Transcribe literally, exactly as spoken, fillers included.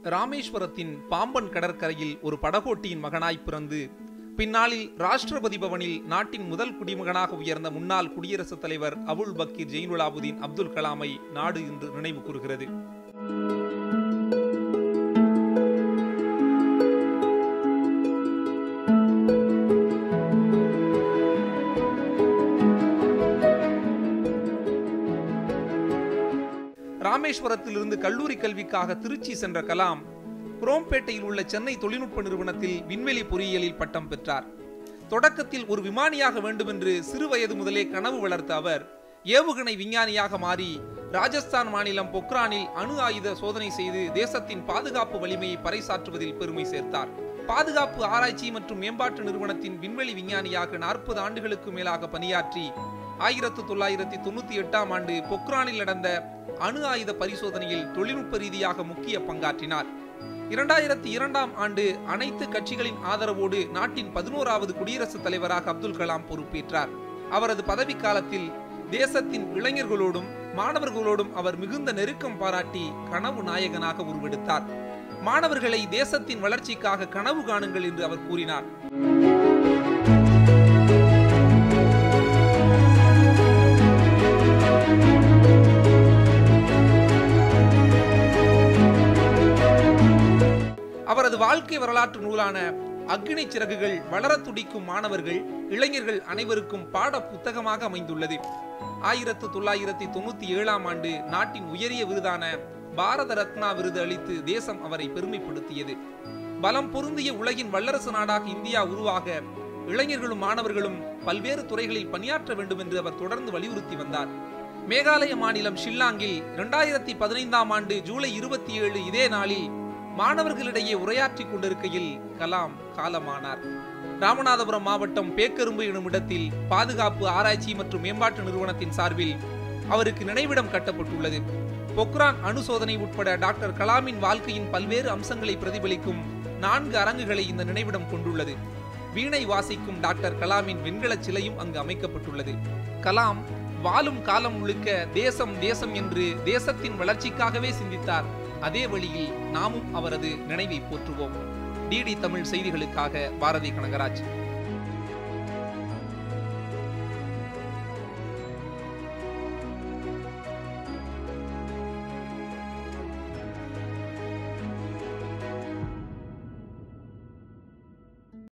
ராமேஸ்வரத்தின் பாம்பன் கடற்கரையில் ஒரு படகோட்டியின் மகனாய் பிறந்து பின்னாளில் ராஷ்டிரபதி பவனில் நாட்டின் முதல் குடிமகனாக உயர்ந்த முன்னாள் குடியரசுத் தலைவர் அபுல் பக்கீர் ஜெயினுலாபுதீன் அப்துல் கலாமை நாடு இன்று நினைவு கூறுகிறது. ராமேஸ்வரத்திலிருந்து கல்லூரி கல்விக்காக திருச்சி சென்ற கலாம் குரோம்பேட்டையில் உள்ள சென்னை தொழில்நுட்ப நிறுவனத்தில் விண்வெளி பொறியியலில் பட்டம் பெற்றார். தொடக்கத்தில் ஒரு விமானியாக வேண்டும் என்று சிறு வயது முதலே கனவு வளர்த்த அவர் ஏவுகணை விஞ்ஞானியாக மாறி ராஜஸ்தான் மாநிலம் பொக்ரானில் அணு ஆயுத சோதனை செய்து தேசத்தின் பாதுகாப்பு வலிமையை பறைசாற்றுவதில் பெருமை சேர்த்தார். பாதுகாப்பு ஆராய்ச்சி மற்றும் மேம்பாட்டு நிறுவனத்தின் விண்வெளி விஞ்ஞானியாக நாற்பது ஆண்டுகளுக்கு மேலாக பணியாற்றி ஆயிரத்து தொள்ளாயிரத்தி தொண்ணூத்தி எட்டாம் ஆண்டு பொக்ரானில் நடந்த அணு ஆயுத பரிசோதனையில் தொழில்நுட்ப ரீதியாக முக்கிய பங்காற்றினார். இரண்டாயிரத்தி இரண்டாம் ஆண்டு அனைத்து கட்சிகளின் ஆதரவோடு நாட்டின் பதினோராவது குடியரசுத் தலைவராக அப்துல் கலாம் பொறுப்பேற்றார். அவரது பதவி காலத்தில் தேசத்தின் இளைஞர்களோடும் மாணவர்களோடும் அவர் மிகுந்த நெருக்கம் பாராட்டி கனவு நாயகனாக உருவெடுத்தார். மாணவர்களை தேசத்தின் வளர்ச்சிக்காக கனவு காணுங்கள் என்று அவர் கூறினார். அவரது வாழ்க்கை வரலாற்று நூலான அக்னி சிறகுகள் வளர துடிக்கும் மாணவர்கள் இளைஞர்கள் அனைவருக்கும் பாட புத்தகமாக அமைந்துள்ளது. ஆயிரத்து தொள்ளாயிரத்தி தொண்ணூத்தி ஏழாம் ஆண்டு நாட்டின் உயரிய விருதான பாரத ரத்னா விருது அளித்து தேசம் அவரை பெருமைப்படுத்தியது. பலம் பொருந்திய உலகின் வல்லரசு நாடாக இந்தியா உருவாக இளைஞர்களும் மாணவர்களும் பல்வேறு துறைகளில் பணியாற்ற வேண்டும் என்று அவர் தொடர்ந்து வலியுறுத்தி வந்தார். மேகாலய மாநிலம் ஷில்லாங்கில் இரண்டாயிரத்தி பதினைந்தாம் ஆண்டு ஜூலை இருபத்தி ஏழு இதே நாளில் மாணவர்களிடையே உரையாற்றி கொண்டிருக்கையில் கலாம் காலமானார். ராமநாதபுரம் மாவட்டம் பேக்கரும்பு எனும் இடத்தில் பாதுகாப்பு ஆராய்ச்சி மற்றும் மேம்பாட்டு நிறுவனத்தின் சார்பில் அவருக்கு நினைவிடம் கட்டப்பட்டுள்ளது. பொக்ரான் அணு சோதனை உட்பட டாக்டர் கலாமின் வாழ்க்கையின் பல்வேறு அம்சங்களை பிரதிபலிக்கும் நான்கு அரங்குகளை இந்த நினைவிடம் கொண்டுள்ளது. வீணை வாசிக்கும் டாக்டர் கலாமின் வெண்கல சிலையும் அங்கு அமைக்கப்பட்டுள்ளது. கலாம் வாழும் காலம் முழுக்க தேசம் தேசம் என்று தேசத்தின் வளர்ச்சிக்காகவே சிந்தித்தார். அதே வழியில் நாமும் அவரது நினைவை போற்றுவோம். டிடி தமிழ் செய்திகளுக்காக பாரதி கனகராஜ்.